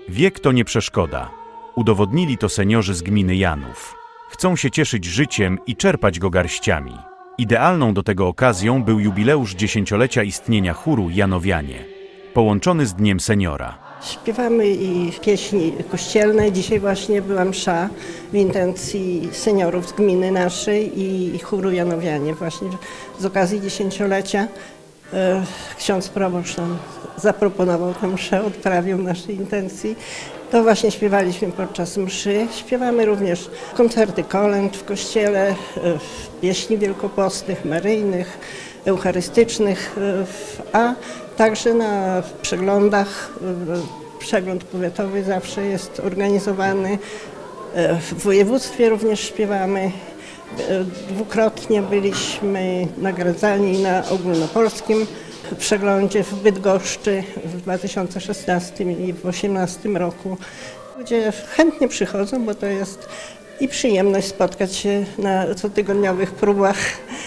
Wiek to nie przeszkoda. Udowodnili to seniorzy z gminy Janów. Chcą się cieszyć życiem i czerpać go garściami. Idealną do tego okazją był jubileusz 10-lecia istnienia chóru Janowianie, połączony z Dniem Seniora. Śpiewamy i pieśni kościelne. Dzisiaj właśnie była msza w intencji seniorów z gminy naszej i chóru Janowianie. Właśnie z okazji 10-lecia ksiądz proboszcz nam zaproponował tę mszę, odprawił naszej intencji. To właśnie śpiewaliśmy podczas mszy. Śpiewamy również koncerty kolęd w kościele, pieśni wielkopostnych, maryjnych, eucharystycznych, a także na przeglądach. Przegląd powiatowy zawsze jest organizowany. W województwie również śpiewamy. Dwukrotnie byliśmy nagradzani na ogólnopolskim przeglądzie w Bydgoszczy w 2016 i w 2018 roku. Ludzie chętnie przychodzą, bo to jest i przyjemność spotkać się na cotygodniowych próbach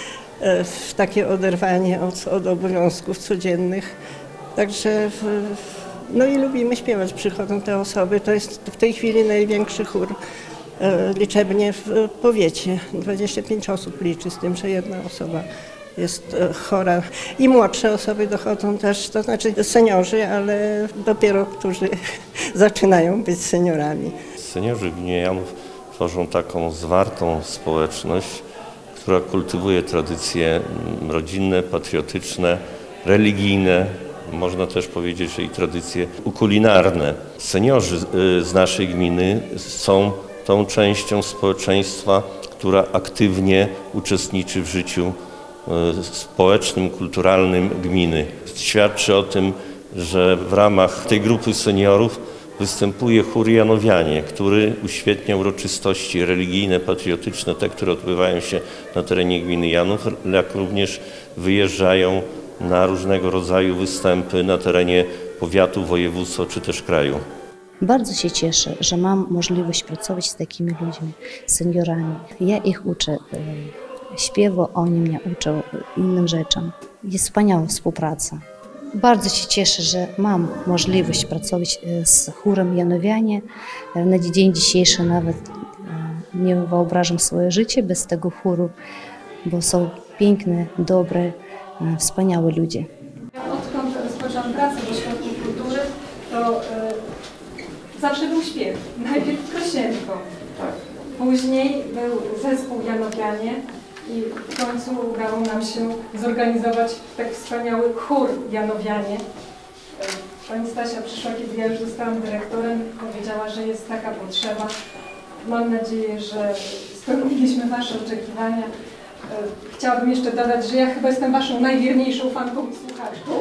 w takie oderwanie od obowiązków codziennych. Także no i lubimy śpiewać, przychodzą te osoby. To jest w tej chwili największy chór liczebnie w powiecie. 25 osób liczy, z tym, że jedna osoba jest chora. I młodsze osoby dochodzą też, to znaczy seniorzy, ale dopiero którzy zaczynają być seniorami. Seniorzy w gminie Janów tworzą taką zwartą społeczność, która kultywuje tradycje rodzinne, patriotyczne, religijne, można też powiedzieć, że i tradycje kulinarne. Seniorzy z naszej gminy są tą częścią społeczeństwa, która aktywnie uczestniczy w życiu społecznym, kulturalnym gminy. Świadczy o tym, że w ramach tej grupy seniorów występuje chór Janowianie, który uświetnia uroczystości religijne, patriotyczne, te, które odbywają się na terenie gminy Janów, jak również wyjeżdżają na różnego rodzaju występy na terenie powiatu, województwa czy też kraju. Bardzo się cieszę, że mam możliwość pracować z takimi ludźmi, seniorami. Ja ich uczę śpiewu, oni mnie uczą innym rzeczom. Jest wspaniała współpraca. Bardzo się cieszę, że mam możliwość pracować z chórem Janowianie. Na dzień dzisiejszy nawet nie wyobrażam swoje życie bez tego chóru, bo są piękne, dobre, wspaniałe ludzie. Odkąd rozpoczęłam pracę w Ośrodku Kultury, to zawsze był śpiew. Najpierw Krosienko, później był zespół Janowianie i w końcu udało nam się zorganizować tak wspaniały chór Janowianie. Pani Stasia przyszła, kiedy ja już zostałam dyrektorem, powiedziała, że jest taka potrzeba. Mam nadzieję, że spełniliśmy Wasze oczekiwania. Chciałabym jeszcze dodać, że ja chyba jestem Waszą najwierniejszą fanką i słuchaczką.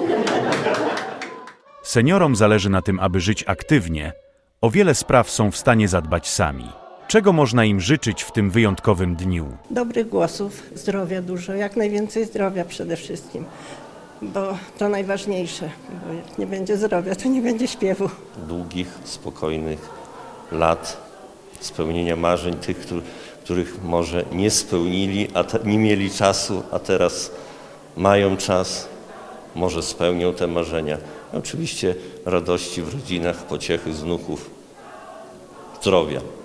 Seniorom zależy na tym, aby żyć aktywnie. O wiele spraw są w stanie zadbać sami. Czego można im życzyć w tym wyjątkowym dniu? Dobrych głosów, zdrowia dużo, jak najwięcej zdrowia przede wszystkim, bo to najważniejsze, bo jak nie będzie zdrowia, to nie będzie śpiewu. Długich, spokojnych lat, spełnienia marzeń tych, których może nie spełnili, nie mieli czasu, a teraz mają czas, może spełnią te marzenia. Oczywiście radości w rodzinach, pociechy z wnuków, zdrowia.